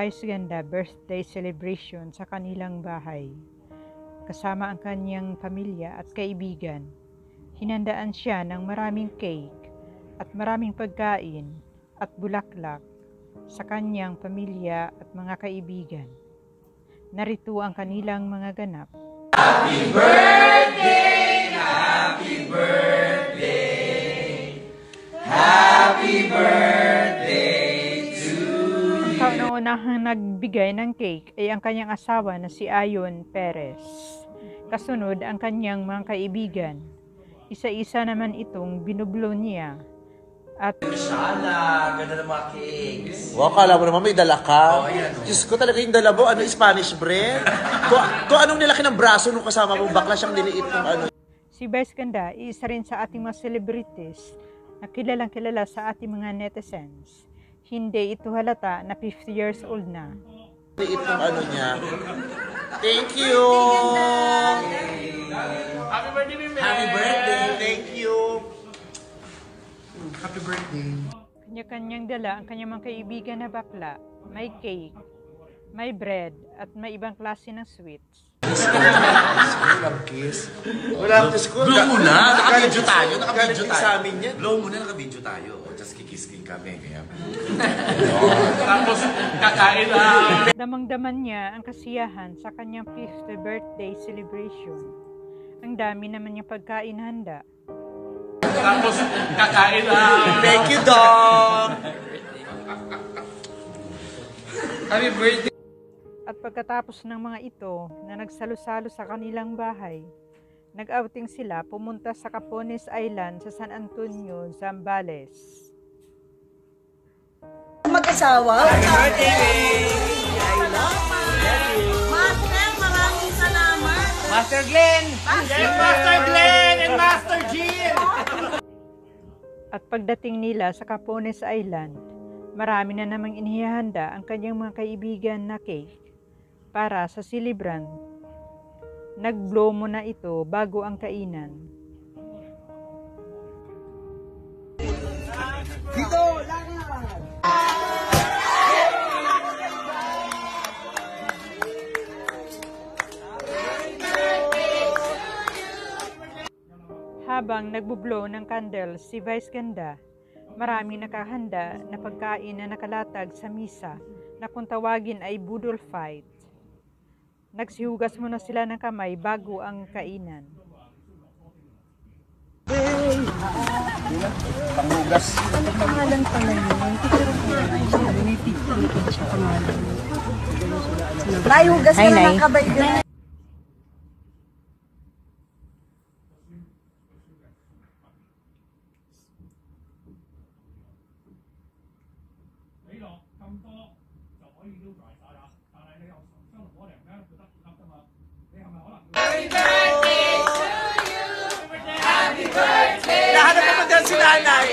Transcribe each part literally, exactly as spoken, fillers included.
Vice Ganda birthday celebration sa kanilang bahay. Kasama ang kanyang pamilya at kaibigan. Hinandaan siya ng maraming cake at maraming pagkain at bulaklak sa kanyang pamilya at mga kaibigan. Narito ang kanilang mga ganap. Happy birthday! Happy birthday! Happy birthday to you! Ang kauna-unahang nagbigay ng cake ay ang kanyang asawa na si Ayon Perez. Kasunod ang kanyang mga kaibigan. Isa-isa naman itong binublo niya. At Shala, ganda ng mga cakes. Wow, kala mo naman may dala ka. Oh, ayan, oh. Diyos ko talaga yung dala mo, ano, Spanish bread? kung, kung anong nilaki ng braso nung kasama mo, bakla siyang niliit ng ano. si Vice Ganda, isa rin sa ating mga celebrities na kilalang kilala sa ating mga netizens. Hindi ito halata na fifty years old na. Liit ng ano niya. Thank you! Happy birthday, Mimi! Happy birthday! Thank you! Happy birthday! Kanya-kanyang dala ang kanyang mga kaibigan na bakla. May cake, may bread, at may ibang klase ng sweets. Walang kiss. Walang kiss ko. Blow muna! Naka-video tayo! Galit Naka-video din tayo! sa amin yan. Blow muna, naka-video tayo. Just kikis-king kami. Kaya... Tapos, kakain na! Damang-daman niya ang kasiyahan sa kanyang fifth birthday celebration. Ang dami naman niyang pagkain handa. Tapos, kakain na! Thank you, Dong! Happy birthday! At pagkatapos ng mga ito na nagsalo-salo sa kanilang bahay, nag-outing sila pumunta sa Capones Island sa San Antonio, Zambales. Mag-asawa? Happy birthday! Master, maraming salamat. Master Glenn! And Master Glenn! And Master Jean! At pagdating nila sa Capones Island, marami na namang inihahanda ang kanyang mga kaibigan na cake para sa silibran. Nag-blow muna ito bago ang kainan. Dito, lahat! Habang nagbublow ng candle si Vice Ganda, maraming nakahanda na pagkain na nakalatag sa misa na kung tawagin ay budol fight. Nagsihugas muna sila ng kamay bago ang kainan. Panghugas. Pangalan pala yun. May picture siya pangalan. Layugas ka na ng kabay din. Lahat na naman dyan si nanay.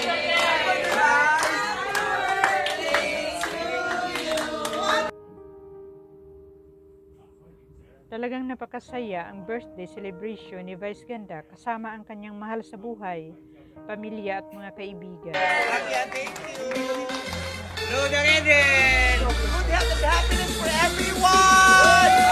Talagang napakasaya ang birthday celebration ni Vice Ganda kasama ang kanyang mahal sa buhay, pamilya at mga kaibigan. Thank you. Hello, Eden. Good health and happiness for everyone.